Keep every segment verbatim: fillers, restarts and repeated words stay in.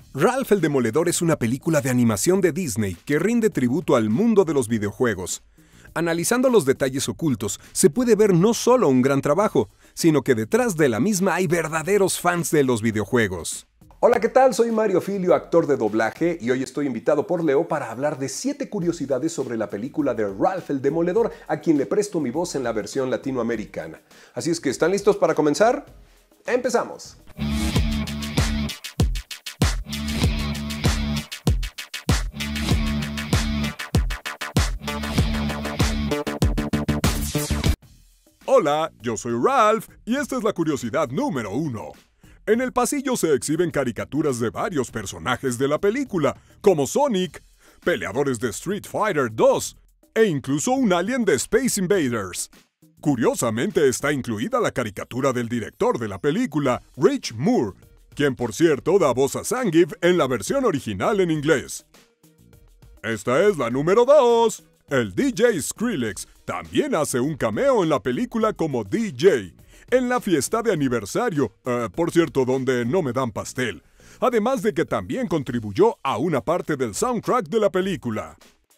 Ralph el Demoledor es una película de animación de Disney que rinde tributo al mundo de los videojuegos. Analizando los detalles ocultos, se puede ver no solo un gran trabajo, sino que detrás de la misma hay verdaderos fans de los videojuegos. Hola, ¿qué tal? Soy Mario Filio, actor de doblaje, y hoy estoy invitado por Leo para hablar de siete curiosidades sobre la película de Ralph el Demoledor, a quien le presto mi voz en la versión latinoamericana. Así es que, ¿están listos para comenzar? ¡Empezamos! Hola, yo soy Ralph y esta es la curiosidad número uno. En el pasillo se exhiben caricaturas de varios personajes de la película, como Sonic, peleadores de Street Fighter dos e incluso un alien de Space Invaders. Curiosamente está incluida la caricatura del director de la película, Rich Moore, quien por cierto da voz a Zangief en la versión original en inglés. Esta es la número dos. El D J Skrillex también hace un cameo en la película como D J, en la fiesta de aniversario, uh, por cierto, donde no me dan pastel, además de que también contribuyó a una parte del soundtrack de la película.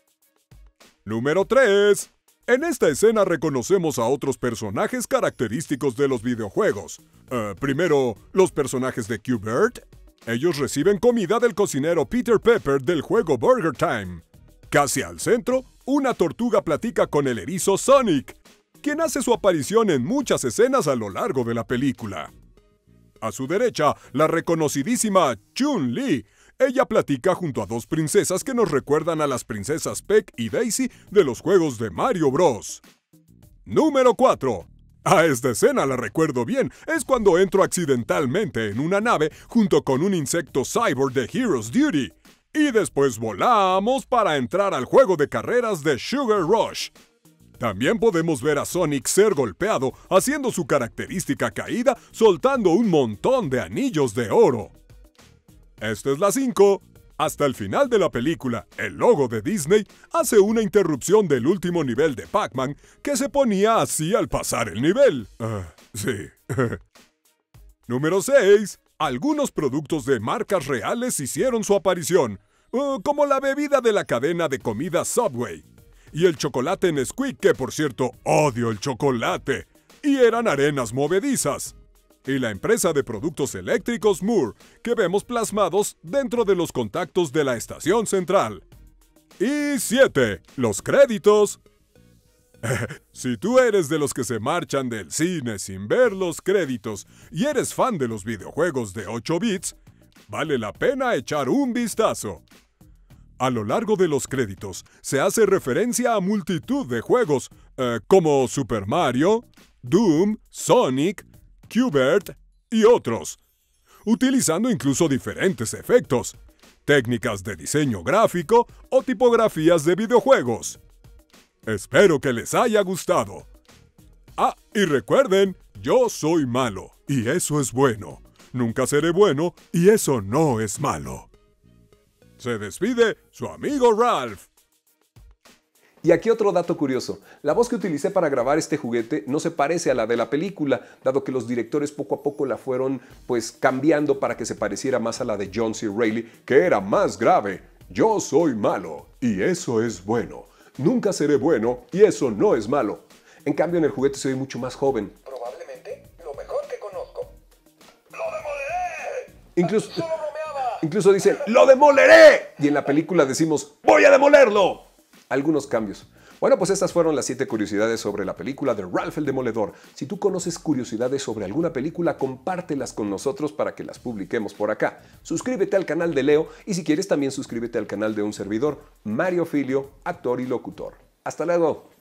Número tres. En esta escena reconocemos a otros personajes característicos de los videojuegos. Uh, primero, los personajes de Q-Bert. Ellos reciben comida del cocinero Peter Pepper del juego Burger Time. Casi al centro, una tortuga platica con el erizo Sonic, quien hace su aparición en muchas escenas a lo largo de la película. A su derecha, la reconocidísima Chun-Li. Ella platica junto a dos princesas que nos recuerdan a las princesas Peck y Daisy de los juegos de Mario Bros. Número cuatro. A esta escena la recuerdo bien, es cuando entro accidentalmente en una nave junto con un insecto cyborg de Hero's Duty. Y después volamos para entrar al juego de carreras de Sugar Rush. También podemos ver a Sonic ser golpeado, haciendo su característica caída, soltando un montón de anillos de oro. Esta es la cinco. Hasta el final de la película, el logo de Disney hace una interrupción del último nivel de Pac-Man que se ponía así al pasar el nivel. Uh, sí. Número seis. Algunos productos de marcas reales hicieron su aparición, uh, como la bebida de la cadena de comida Subway, y el chocolate Nesquik, que por cierto odio el chocolate, y eran arenas movedizas, y la empresa de productos eléctricos Moore, que vemos plasmados dentro de los contactos de la estación central. Y siete. Los créditos. Si tú eres de los que se marchan del cine sin ver los créditos y eres fan de los videojuegos de ocho bits, vale la pena echar un vistazo. A lo largo de los créditos se hace referencia a multitud de juegos, eh, como Super Mario, Doom, Sonic, Q-Bert y otros, utilizando incluso diferentes efectos, técnicas de diseño gráfico o tipografías de videojuegos. Espero que les haya gustado. Ah, y recuerden, yo soy malo, y eso es bueno. Nunca seré bueno, y eso no es malo. Se despide su amigo Ralph. Y aquí otro dato curioso. La voz que utilicé para grabar este juguete no se parece a la de la película, dado que los directores poco a poco la fueron, pues, cambiando para que se pareciera más a la de John C. Reilly, que era más grave. Yo soy malo, y eso es bueno. Nunca seré bueno, y eso no es malo. En cambio, en el juguete se ve mucho más joven. Probablemente lo mejor que conozco. ¡Lo demoleré! Incluso, ¡Solo bromeaba! incluso dicen, ¡lo demoleré! Y en la película decimos, ¡voy a demolerlo! Algunos cambios. Bueno, pues estas fueron las siete curiosidades sobre la película de Ralph el Demoledor. Si tú conoces curiosidades sobre alguna película, compártelas con nosotros para que las publiquemos por acá. Suscríbete al canal de Leo y si quieres también suscríbete al canal de un servidor, Mario Filio, actor y locutor. ¡Hasta luego!